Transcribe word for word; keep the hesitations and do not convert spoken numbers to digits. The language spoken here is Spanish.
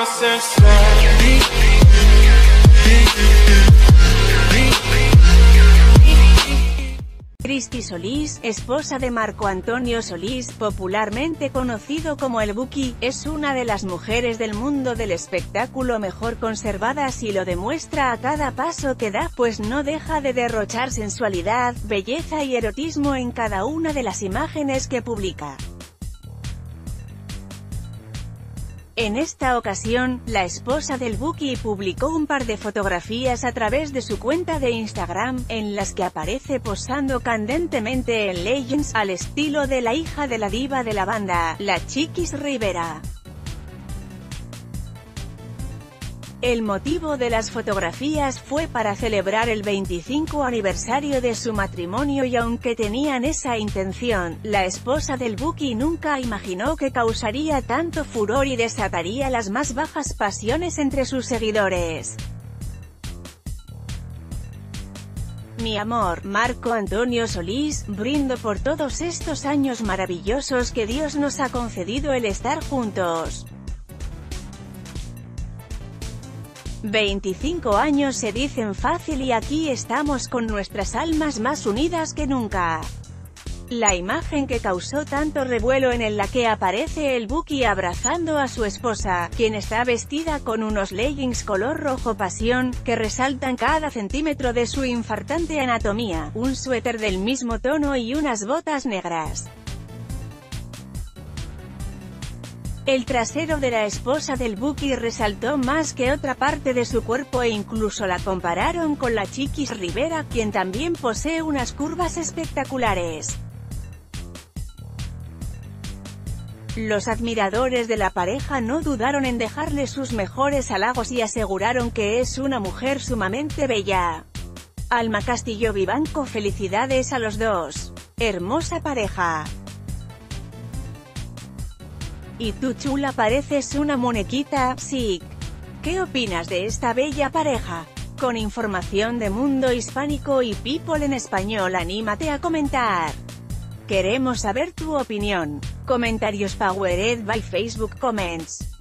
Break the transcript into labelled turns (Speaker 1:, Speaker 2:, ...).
Speaker 1: Cristi Solís, esposa de Marco Antonio Solís, popularmente conocido como el Buki, es una de las mujeres del mundo del espectáculo mejor conservadas y lo demuestra a cada paso que da, pues no deja de derrochar sensualidad, belleza y erotismo en cada una de las imágenes que publica. En esta ocasión, la esposa del Buki publicó un par de fotografías a través de su cuenta de Instagram, en las que aparece posando candentemente en leggings, al estilo de la hija de la diva de la banda, la Chiquis Rivera. El motivo de las fotografías fue para celebrar el veinticinco aniversario de su matrimonio y aunque tenían esa intención, la esposa del Buki nunca imaginó que causaría tanto furor y desataría las más bajas pasiones entre sus seguidores. Mi amor, Marco Antonio Solís, brindo por todos estos años maravillosos que Dios nos ha concedido el estar juntos. veinticinco años se dicen fácil y aquí estamos con nuestras almas más unidas que nunca. La imagen que causó tanto revuelo en la que aparece el Buki abrazando a su esposa, quien está vestida con unos leggings color rojo pasión, que resaltan cada centímetro de su infartante anatomía, un suéter del mismo tono y unas botas negras. El trasero de la esposa del Buki resaltó más que otra parte de su cuerpo e incluso la compararon con la Chiquis Rivera, quien también posee unas curvas espectaculares. Los admiradores de la pareja no dudaron en dejarle sus mejores halagos y aseguraron que es una mujer sumamente bella. Alma Castillo Vivanco, felicidades a los dos. Hermosa pareja. ¿Y tú, chula, pareces una muñequita? Sí. ¿Qué opinas de esta bella pareja? Con información de Mundo Hispánico y People en Español, anímate a comentar. Queremos saber tu opinión. Comentarios powered by Facebook Comments.